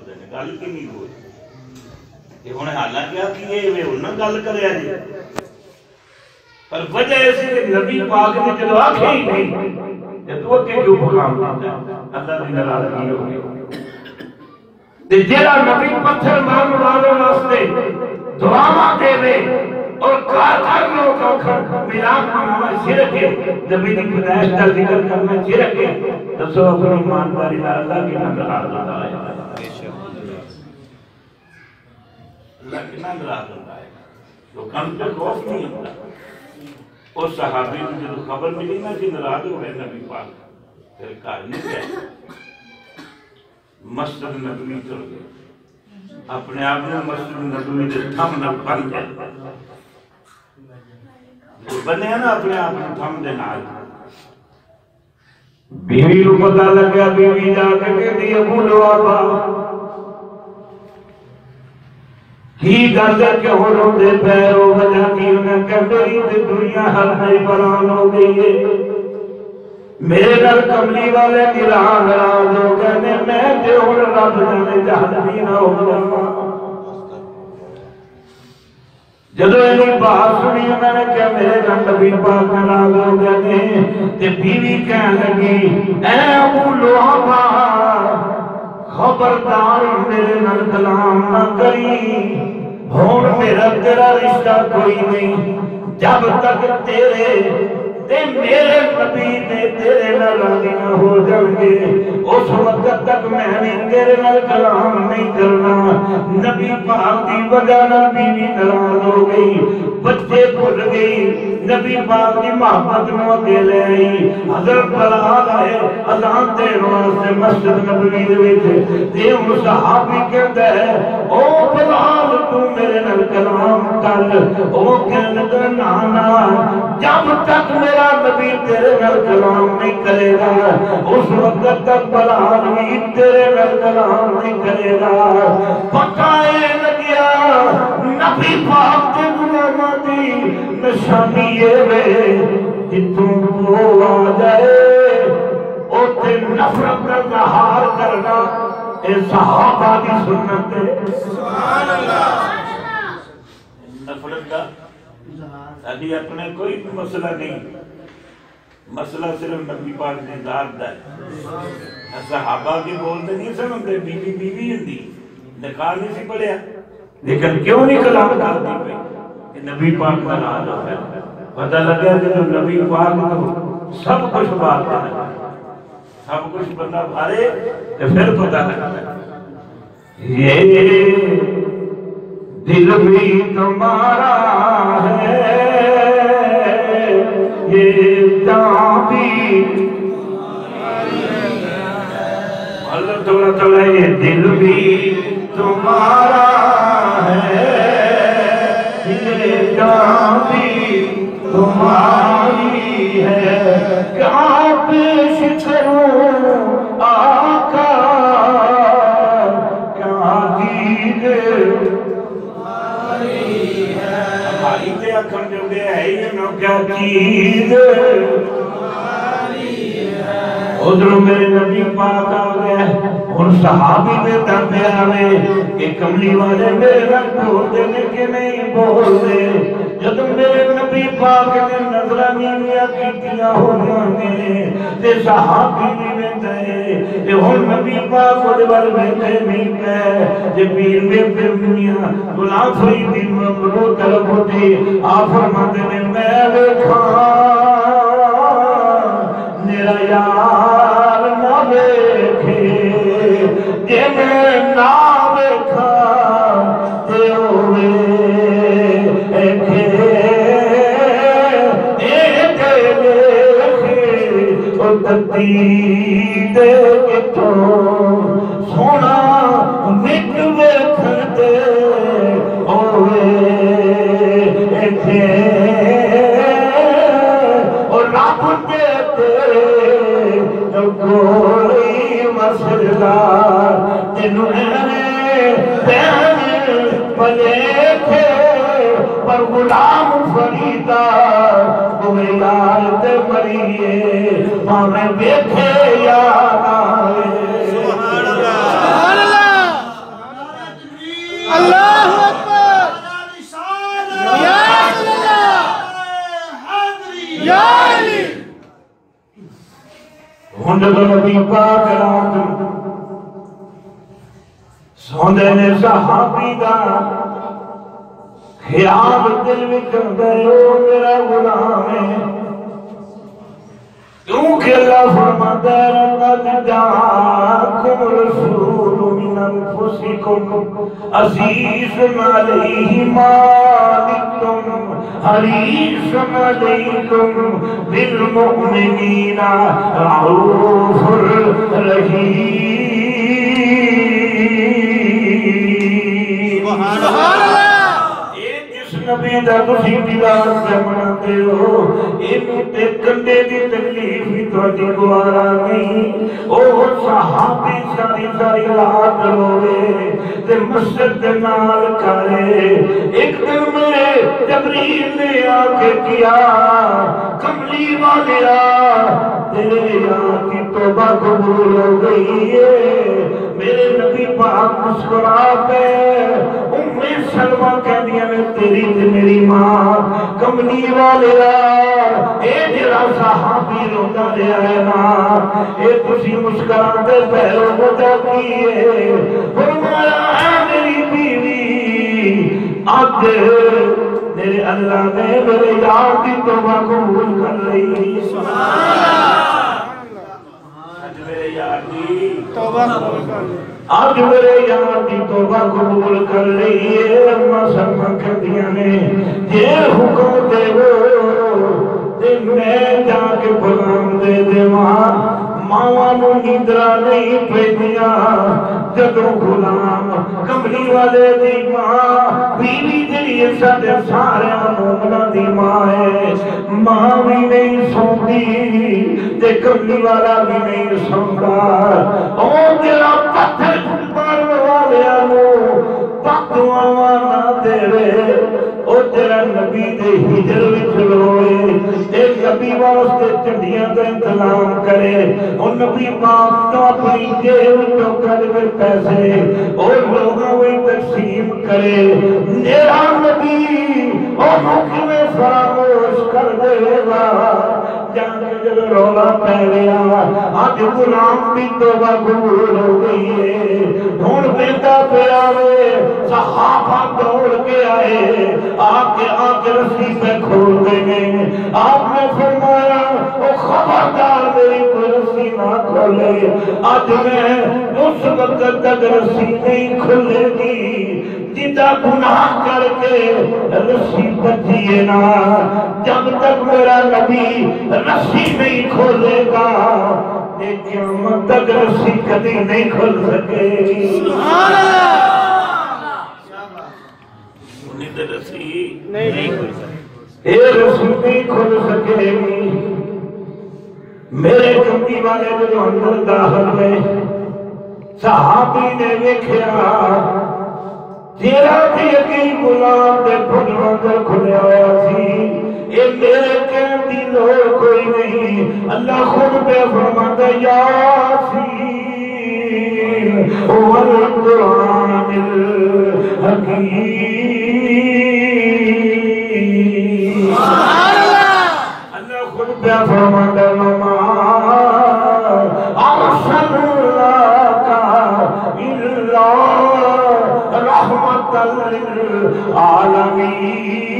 کرتے ہیں گل کی نہیں ہوئی یہ ہونے حالانکہ آپ یہ انہوں نے گل کریا جی پر وجہ ایسی کہ نبی پاک نے جب آنکھیں ہی نہیں یہ تو اکے کیوں مقام دیتا ہے اللہ دی ناراضگی ہوگی جیڑا نبی پتھر مان والے واسطے دعاواں دے وے اور کار لوگ آخر میلاد منانا شرک ہے نبی کی پیدائش کا ذکر کرنا شرک ہے دسو اپنی ایمانداری نال اللہ کی ناراض ہوتا ہے اللہ کی ناراض ہوتا ہے تو کم سے خوف نہیں ہوتا اور صحابی نے جو خبر ملی نا کہ ناراض ہوئے نبی پاک پھر کار نہیں گئے مسجد نبوی چل گئے اپنے آپ نے مسجد نبوی سے تھم نہ بن گئے بنے ہیں نا اپنے آپ نے تھم دینا بیوی کو پتہ لگ گیا بیوی جا کے کہتی ہے بولو آبا کی گل کہ ہو روندے پے ہو وجہ کی انہیں کہ میری دنیا ہر نئی بران ہو گئی ہے میرے گھر کملی والے ناراض ہو گئے میں تے ہن رب جانے جہنمی نہ ہو جاواں جدو یہ بات سنی میں نے کہا میرے گھر نبی پاک ناراض ہو گئے تے بیوی کہنے لگی اے ابو لہب خبردار میرے نال کلام نہ کری ہون میرا تیرا رشتہ کوئی نہیں جب تک تیرے تے میرے نبی نے تیرے نال راضی نہ ہو جائیں گے اس وقت تک میں نے تیرے نال کلام نہیں کرنا نبی پاک دی وجہ نال بیوی ناراض ہو گئی بچے بھول گئی نبی پاک کی محبت نو اگے لے آئی حضرت بلال آئے اذان دین واسطے مسجد نبوی دے وچ تے او صحابی کہندا ہے او بلال تو میرے نال کلام کر او کہندا نا نا جب تک میرا نبی تیرے نال کلام نہیں کرے گا اس وقت تک بلال بھی تیرے نال کلام نہیں کرے گا پتہ لگیا نبی پاک دے غلاماں دی نشانی یہ وے جتوں وہ آ جائے اوتے نفرت کا اظہار کرنا اے صحابہ کی سنت ہے سبحان اللہ نفرت کا ابھی اپنے کوئی مسئلہ نہیں مسئلہ صرف نبی پاک نے ذات دا ہے صحابہ کی بولتے نہیں سمجھتے بیوی بیوی ہوندی نکاح نہیں سی پڑھیا لیکن کیوں نہیں کلام کرتی پہ کہ نبی پاک کا نام ہو گیا پتہ لگا کہ جو نبی پاک کو سب کچھ بات کرنا سب کچھ بندہ بھارے تو پھر پتہ لگا یہ دل بھی تمہارا ہے یہ جان بھی اللہ تھوڑا تھوڑا یہ دل بھی تمہارا ہے یہ جان بھی تمہاری ہے کیا پیش کروں آقا کیا دید اکھن جو گیا ہے یہ نو کیا چیز ادھر میرے نبی پاک آ گئے ان صحابی میں تردے آوے کہ کملی والے میرے رنگ بول دینے کے نہیں بول دے جب میرے نبی پاک نے نظرانی میں کیتیاں ہو جانے تے صحابی میں دے تے ہن نبی پاک دے بل میں نہیں پے تے پیر میں دنیا غلام فرید ممرو طرف ہوتی آپ فرماتے ہیں میں دیکھا میرا یار نہ دیکھے کہ میں نہ دیکھا تے ہوئے ایکھے تقدید کتوں سونا وک ویکھدے ہوئے ایتھے اور رب دے تیرے کوئی مسئلہ تینوں پہن پلیکھے پر غلام فریدہ کوئی یار تے مریے ہمیں بیٹھے یا آئے سبحان اللہ ہوں جب نبی پاک رات سوندے نے صحابی دا خیال دل میں کرتا ہے او میرا غلام ہے کیونکہ اللہ فرماتا ہے لقد جاءکم رسول من انفسکم عزیز علیہ ما عنتم حریص علیکم بالمؤمنین رؤوف رحیم سبحان اللہ نبی دا تسی دیدار جمعاتے ہو تے کنڈے دی تکلیف بھی تھوڑی گوارا نہیں او صحابی ساری رات روے تے مسجد دے نال کھڑے ایک دن میرے جبریل نے آ کے کیا کملی والیا تیرے یار کی توبہ قبول ہو گئی ہے میرے نبی پاک مسکرا پہ ام سلمہ کہنی ہے تیری تے میری ماں کملی والیا اے جڑا صحابی روتا رہا ہے نا اے تسی مسکراتے پہلو وجہ کی ہے فرمایا ہے میری بیوی آج میرے اللہ نے میرے یار کی توبہ قبول کر رہی آج میرے یار کی توبہ قبول کر رہی ہے اماں سلمہ کہتیاں نے یہ حکم دے وہ تے میں جا کے غلام دے دے ماں نو نیندرا نہیں پیندیاں جدوں غلام کملی والے دی ماں بیوی جڑی ساڈے سارے مومناں دی ماں ہے ماں بھی نہیں سوندی تے کملی والا بھی نہیں سوندا او جڑا پتھر مارن والیاں نو بددعاواں نہ دے او جڑا نبی دے ہجر وچ روئے تے نبی واسطے چڑھیاں دا انتظام کرے او نبی پاک تو اپنی جیب تو کر کے پیسے اور لوگوں میں تقسیم کرے میرا نبی اور میں فراموش کر دے گا جان کے جب رولا پہ گیا آج غلام بھی توبہ قبول ہو گئی ہے ڈھونڈ پیتا پہ آوے صحابہ دوڑ کے آئے آپ کے رسی پہ کھول دیں گے آپ نے فرمایا او خبردار میری کوئی رسی نہ کھولے آج میں اس وقت تک رسی نہیں کھلے گی جتا گناہ کر کے رسی بچیے نا جب تک میرا نبی رسی نہیں کھولے گا قیامت تک رسی کبھی نہیں کھل سکے سبحان اللہ رسی نہیں کھل سکے اے رسی نہیں کھل سکے میرے کمبی والے جو اندر داخل ہوئے صحابی نے دیکھیا جیرا بھی یقین غلام دے پھڑوں دے کھلے آیا سی اے میرے کہن دی لوگ کوئی نہیں اللہ خود پہ فرماتا یاسین والقرآن الحکیم اللہ خود پہ فرماتا وما ارسلناک الا رحمت للعالمین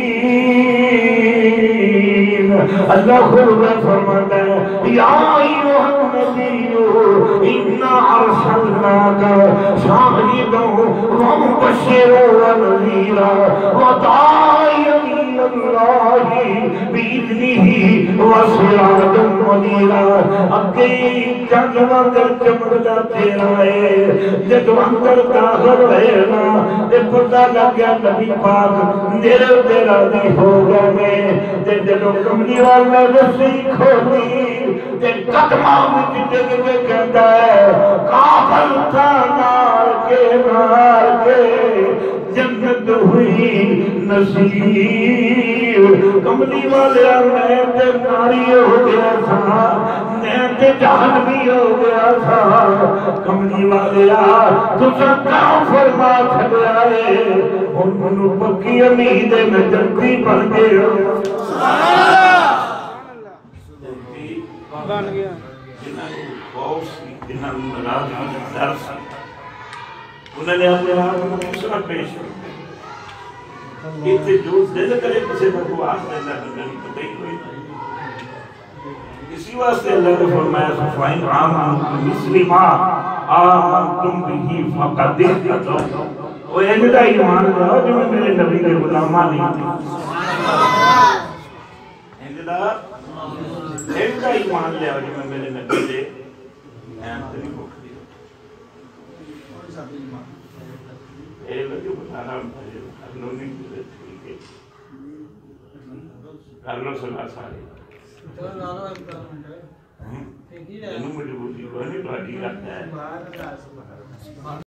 اللہ خود فرماتا ہے یا ایوہ النبی انا ارسلناک شاہدا ومبشرا ونذیرا وداعیا الی اللہ باذنہ وسراجا منیرا اگے جگ وانگر چمکدا تیرا ہے جدوں اندر داخل ہوئے نا تے پتہ لگ گیا نبی پاک میرے تے راضی ہو گئے تے جدوں کملی والا رسی کھولی تے قدماں وچ ڈگ کے کہندا ہے کافر تھا نار کے جنت ہوئی نصیب کملی والے میں تے ناری ہو گیا تھا میں تے جہنمی ہو گیا تھا کملی والے تو سکاؤ فرما چھڑیا ہے ان منو پکی امید میں جنتی بن گیا سبحان اللہ بن گیا خوف سی جنہاں ناراضگی کا ڈر سی انہوں نے اپنے آپ کو دوسرا پیش کیا اتنے جو دل کرے کسی کو آس دینا نہیں پتہ ہی کوئی نہیں اسی واسطے اللہ نے فرمایا فَإِنْ آمَنُوا بِمِثْلِ مَا آمَنْتُمْ بِهِ فَقَدِ اهْتَدَوْا وہ ایجدہ ایمان لے جو میں میرے نبی کے غلامہ نہیں تھی ایجدہ ایمان لے جو میں میرے نبی کے احمدنی کو کھڑی اے لگے بتا رہا ہوں کرلو نہیں بولے ٹھیک ہے کرلو صلاح سارے مجھے بولی کوئی نہیں بھائی رکھتا ہے